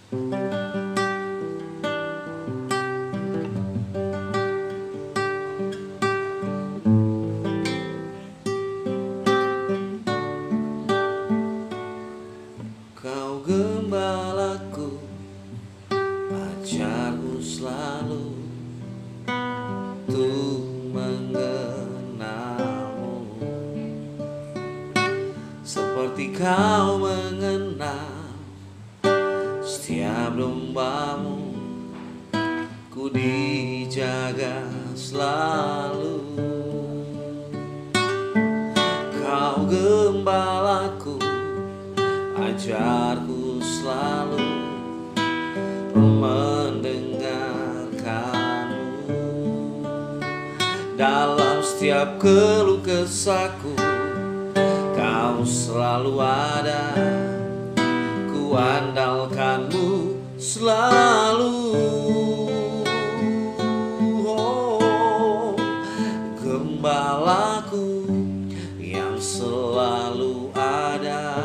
Kau gembalaku, ajarku selalu untuk mengenalmu, seperti kau mengenal setiap dombamu. Ku dijaga selalu. Kau gembalaku, ajarku selalu mendengarkanmu. Dalam setiap keluh kesahku, kau selalu ada. Ku andalkanmu selalu. Oh, gembalaku yang selalu ada.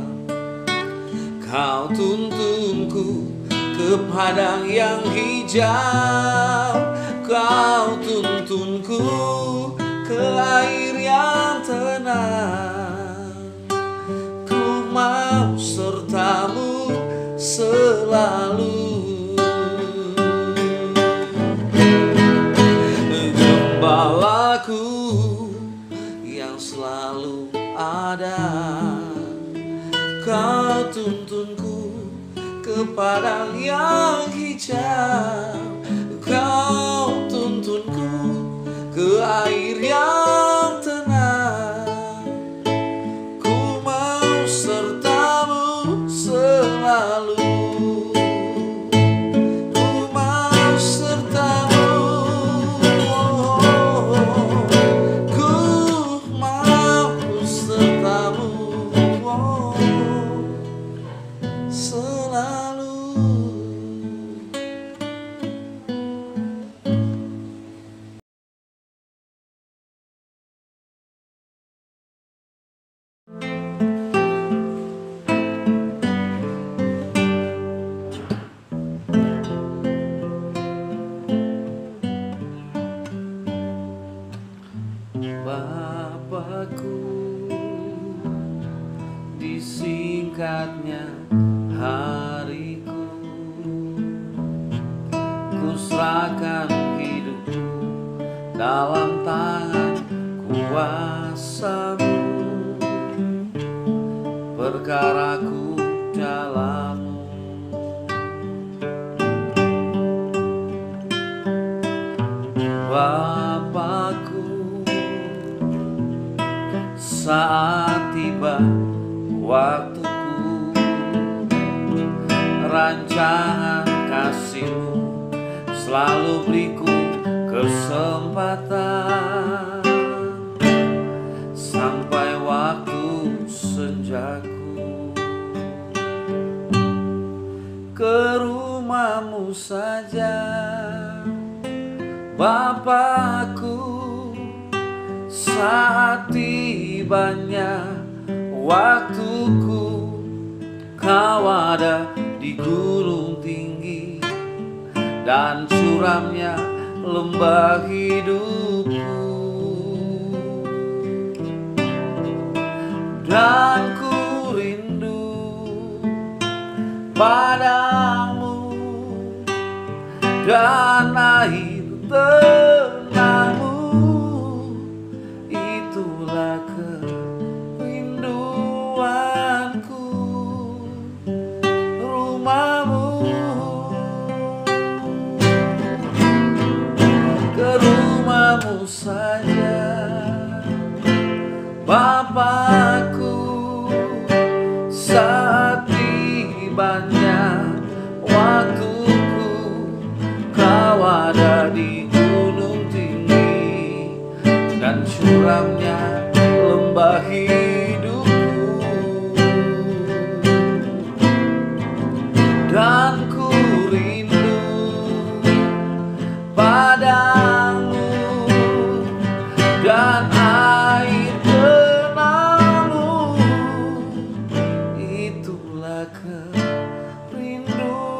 Kau tuntunku ke padang yang hijau, kau tuntunku ke air yang tenang. Ku mau sertamu selalu. Gembalaku yang selalu ada. Kau tuntunku ke padang yang hijau, kau tuntunku ke air yang tenang. Ku mau sertamu selalu. Ku mau sertamu. Ku mau sertamu selalu. Bapakku, disingkatnya hariku, ku serahkan hidupku dalam tangan kuasa-Mu. Perkaraku dalam-Mu, Bapakku. Saat tiba waktuku, rancangan kasih-Mu selalu beriku kesempatan sampai waktu senjaku. Ke rumah-Mu saja, Bapakku. Saat tibanya waktuku, Kau ada di gunung tinggi dan curamnya lembah hidupku. Dan ku rindu padamu dan air tenangmu. Itulah kerinduanku, rumah-Mu. Ke rumah-Mu saja, Bapakku. Saat tibanya waktuku, Kau ada di gunung tinggi dan curamnya lembah hidupku. Dan ku rindu padamu dan air tenangmu. Itulah kerinduanku,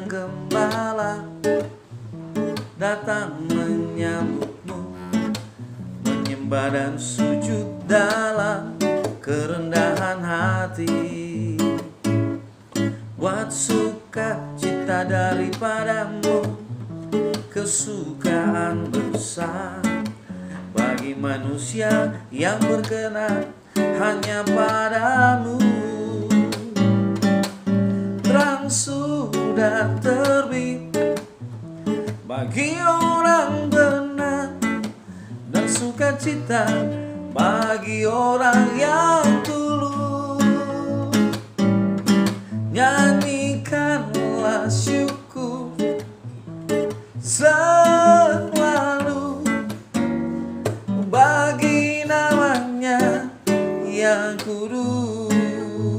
sang gembala datang menyambutmu, menyembah dan sujud dalam kerendahan hati. Buat sukacita daripadamu, kesukaan besar bagi manusia yang berkenan hanya padamu. Terang sudah terbit bagi orang benar, dan sukacita bagi orang yang tulus. Nyanyikanlah syukur selalu bagi namanya yang kudus,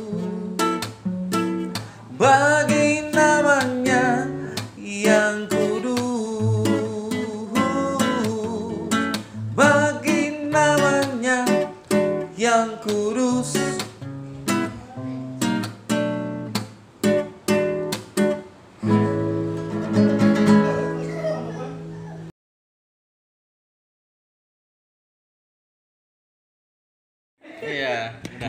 bagi namanya yang kudus, bagi namanya yang kudus. Iya, udah.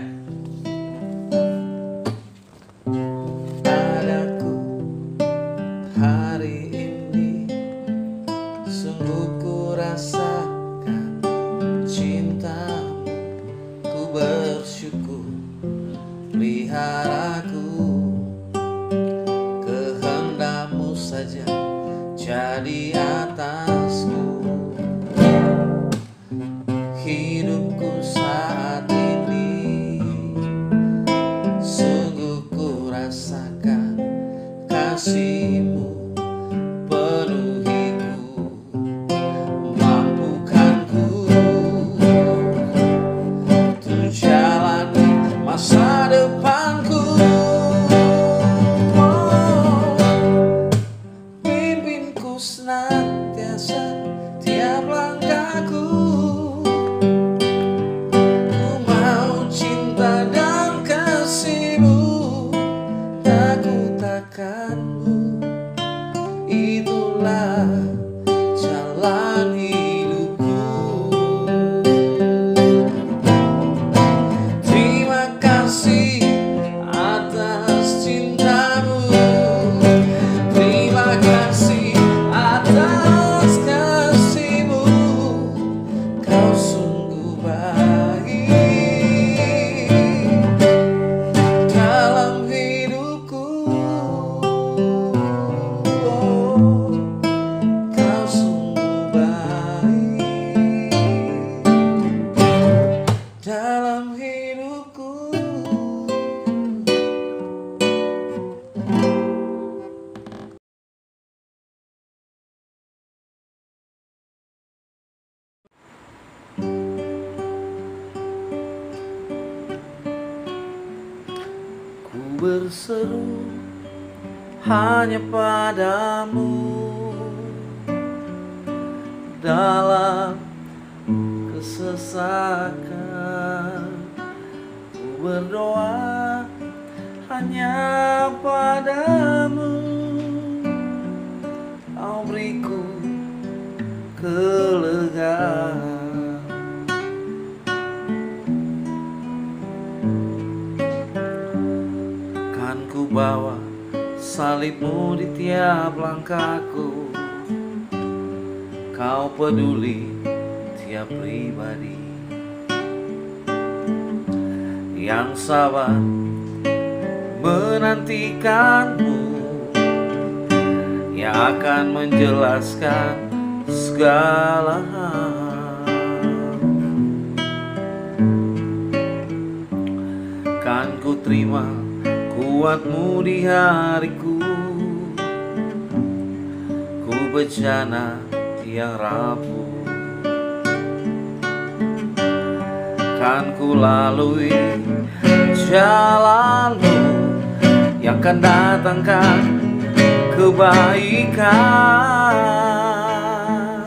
Padaku hari ini sungguh ku rasakan cintamu. Ku bersyukur peliharaku, kehendakmu saja jadi atasku. Hidupku saat ini sungguh ku rasakan kasih-Mu penuhiku, mampukanku untuk jalani masa depanku. Pimpinku senantiasa tiap langkahku. Itulah jalan hidupku. Terima kasih atas cintamu, terima kasih atas kasih-Mu. Kau sungguh baik dalam hidupku. Dalam hidupku, ku berseru hanya padamu dalam kesesakan. Ku berdoa hanya padamu, Kau beriku kelegaan. Kan ku bawa salib-Mu di tiap langkahku. Kau peduli tiap pribadi yang sabar menantikan-Mu, yang akan menjelaskan segala hal. Kan ku terima kuat-Mu di hariku, ku bejana yang rapuh. Kan ku lalui jalan-Mu yang akan datangkan kebaikan.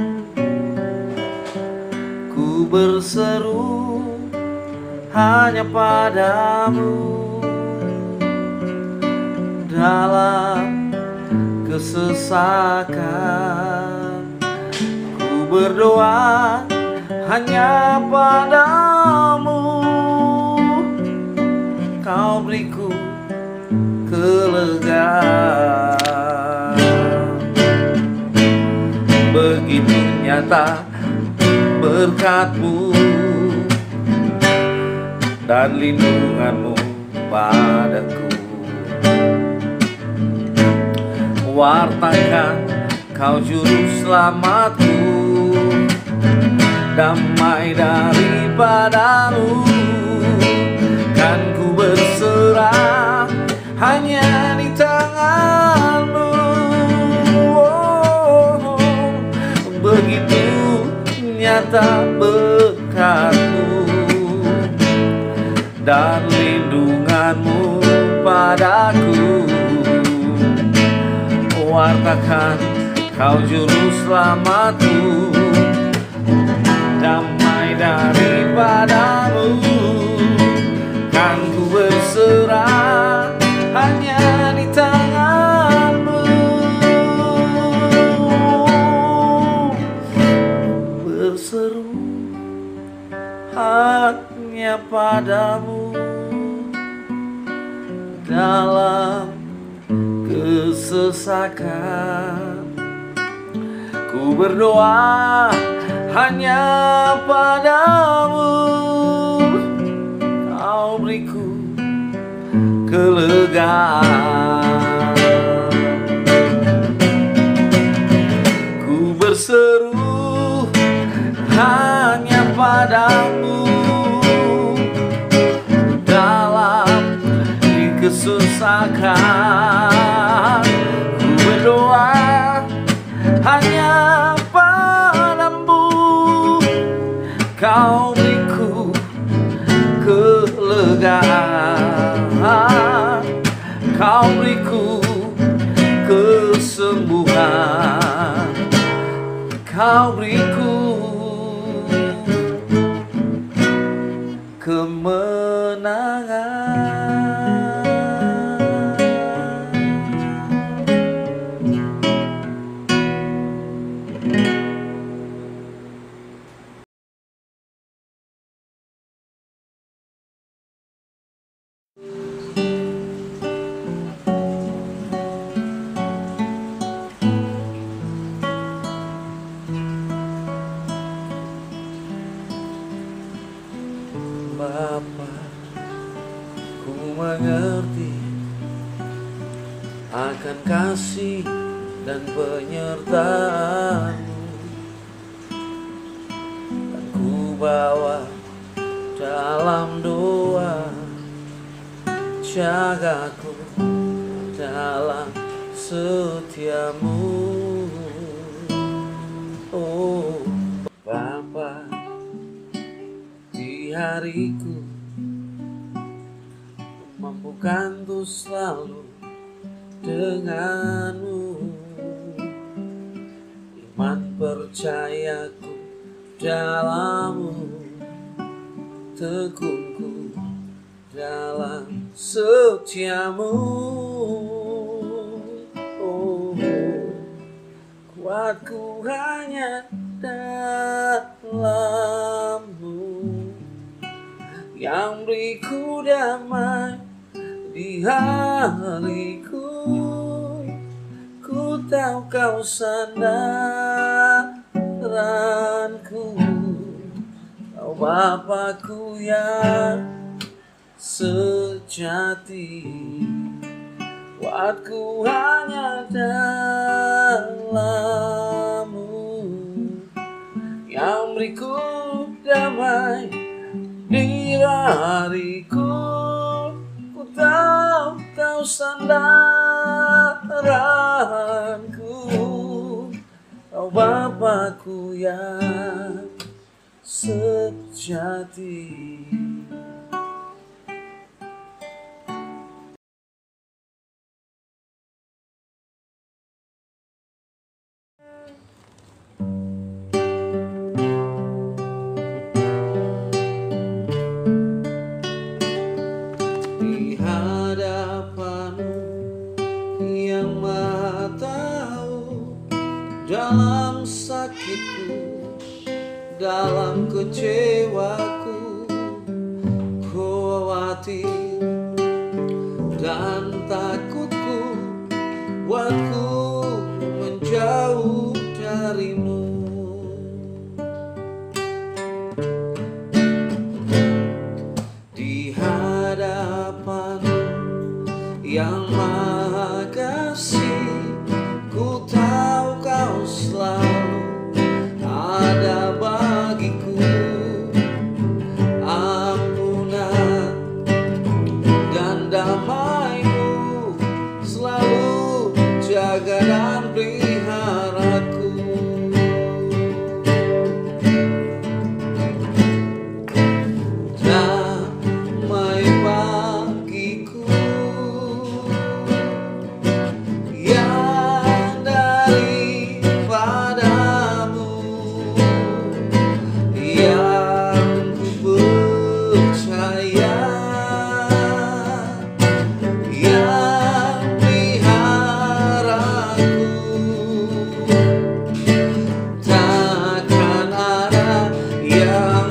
Ku berseru hanya padamu dalam rasakan. Ku berdoa hanya padamu, kau beriku kelegaan. Begitu nyata berkat-Mu dan lindungan-Mu padaku. Wartakan kau juru selamatku, damai daripada-Mu. Kan ku berserah hanya di tangan-Mu. Oh, begitu nyata berkat-Mu dan lindungan-Mu padaku. Wartakan kau juru selamatku, damai daripada-Mu. Kan ku berserah hanya di tangan-Mu. Berseru hanya padamu dalam kesesakan. Ku berdoa hanya padamu, kau beriku kelegaan. Ku berseru hanya padamu dalam kesesakan. Ku berdoa hanya padamu, kau beriku kelegaan. Kau beriku kesembuhan, kau beriku kemenangan. Bapa, ku mengerti akan kasih dan penyertaan-Mu, dan ku bawa dalam doa. Jagaku dalam setiamu. Oh Bapa, di hariku mampukan tuh selalu denganmu. Iman percayaku dalam-Mu, tekunku dalam setiamu. Oh, kuatku hanya dalam-Mu, yang beriku damai di hariku. Ku tahu Kau sandaranku, Kau Bapa-Ku yang sejati. Kuatku hanya dalam-Mu, yang beriku damai di hariku. Ku tahu Kau sandaranku, Kau Bapa-Ku yang sejati. Di hadapan-Mu yang Maha Tahu, dalam sakitku, dalam kecewaku, khawatir dan takutku buatku menjauh darimu. Di hadapan yang Maha Kasih, ku tahu kau selalu ada bagiku. Ampunan dan damai-Mu selalu jaga dan peliharaku. Damai bagiku yang daripadamu, yang ku percaya, yang peliharaku. Takkan ada yang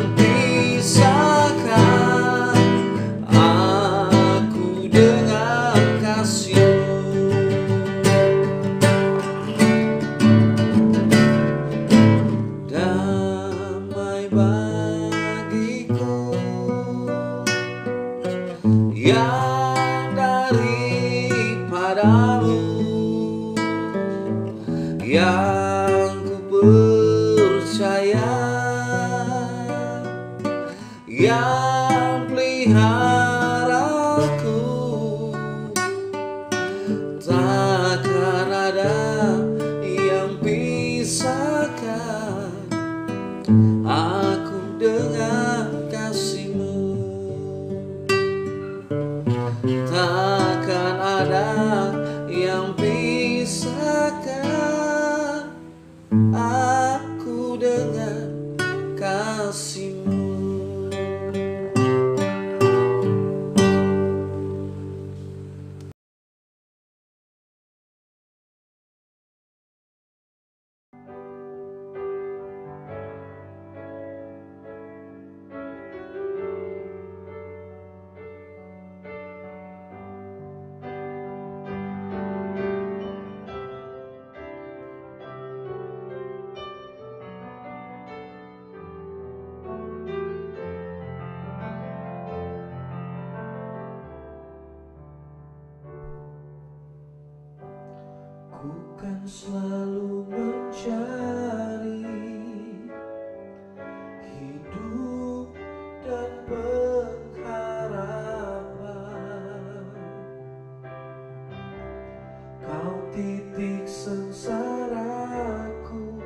pisahkan aku dengan kasih-Mu. Damai bagiku yang daripadamu, yang ku percaya, yang peliharaku. Takkan ada yang pisahkan aku dengan kasih-Mu. Takkan ada yang pisahkan aku dengan kasih-Mu. Ku kan selalu mencari hidup dan pengharapan. Kau titik sengsaraku,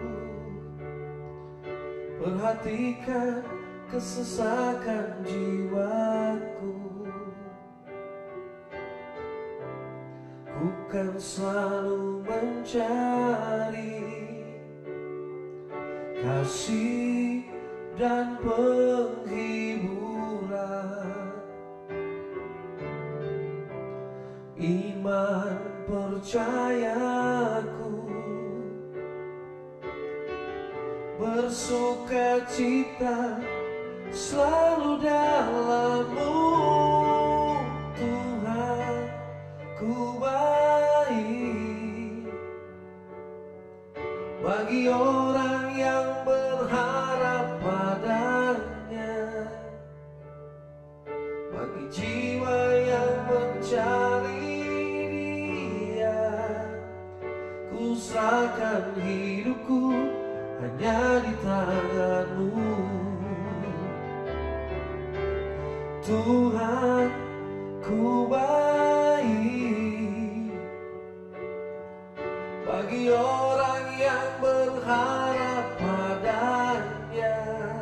perhatikan kesesakan jiwaku. Ku kan selalu mencari kasih dan penghiburan. Iman percayaku bersukacita selalu dalam-Mu, Tuhan. Ku baik bagi orang yang berharap padanya, bagi jiwa yang mencari Dia. Ku serahkan hidupku hanya di tangan-Mu, Tuhan. Ku baik bagi orang yang berharap padanya,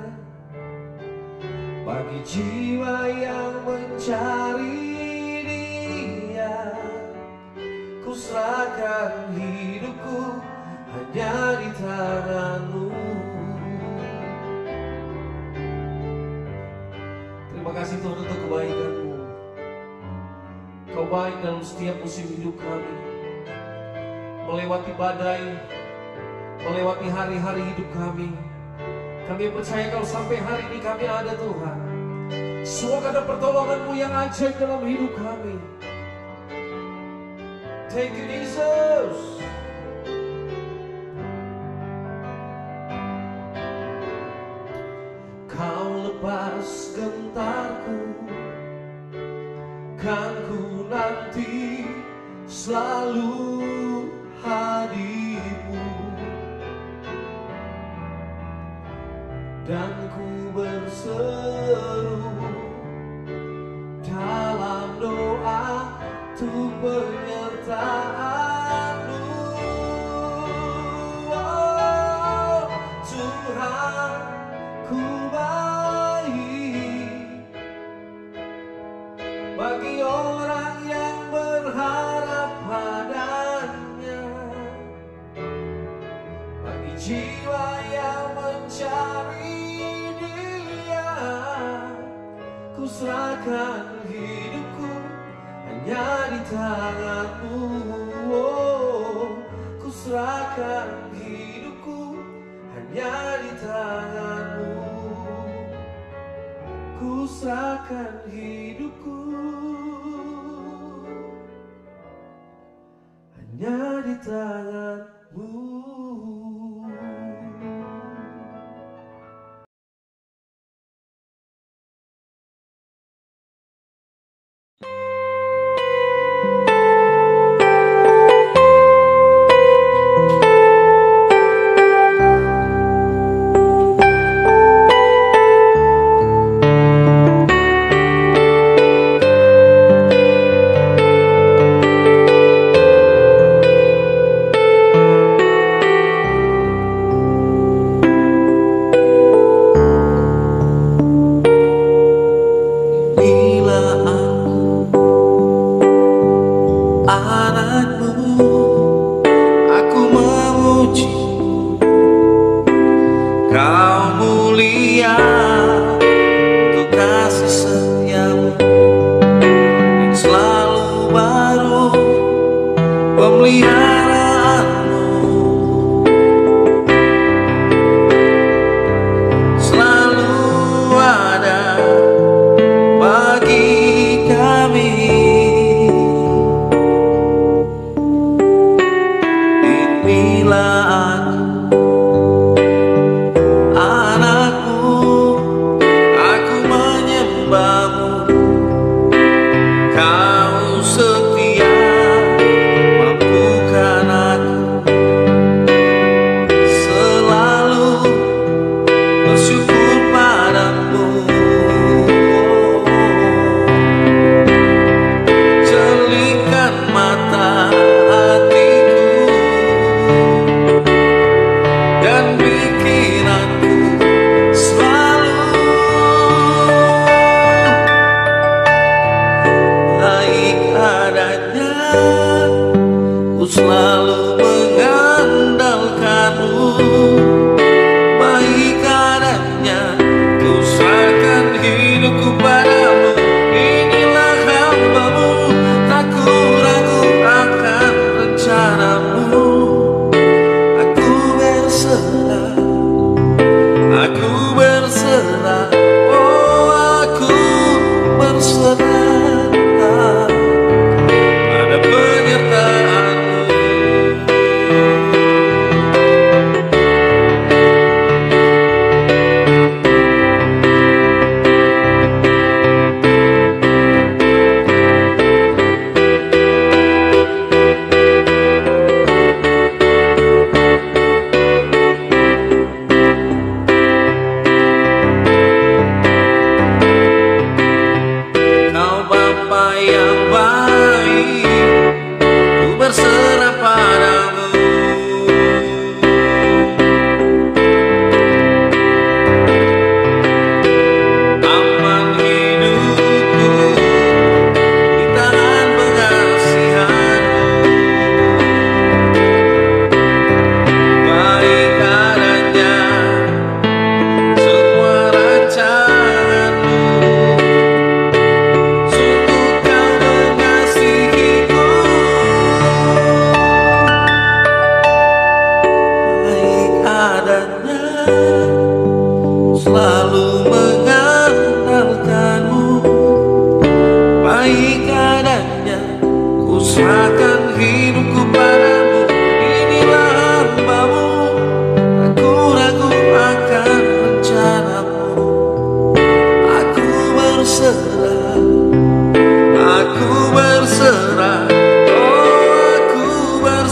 bagi jiwa yang mencari Dia. Ku serahkan hidupku hanya di tangan-Mu. Terima kasih Tuhan untuk kebaikan-Mu. Kau baik dalam setiap musim hidup kami. Melewati badai, melewati hari-hari hidup kami. Kami percaya kalau sampai hari ini kami ada Tuhan, semoga ada pertolongan-Mu yang ajaib dalam hidup kami. Thank you Jesus. Kau lepas gentarku, kan ku nanti selalu hadir-Mu, dan ku berseru dalam doa untuk penyertaan-Mu. Oh, Tuhan, ku baik bagi orang yang berharap padanya, bagi jiwa yang mencari Dia. Ku serahkan hidupku hanya di tangan-Mu. Oh, ku serahkan hidupku hanya di tangan-Mu. Ku serahkan hidupku hanya di tangan-Mu.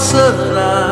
berserah.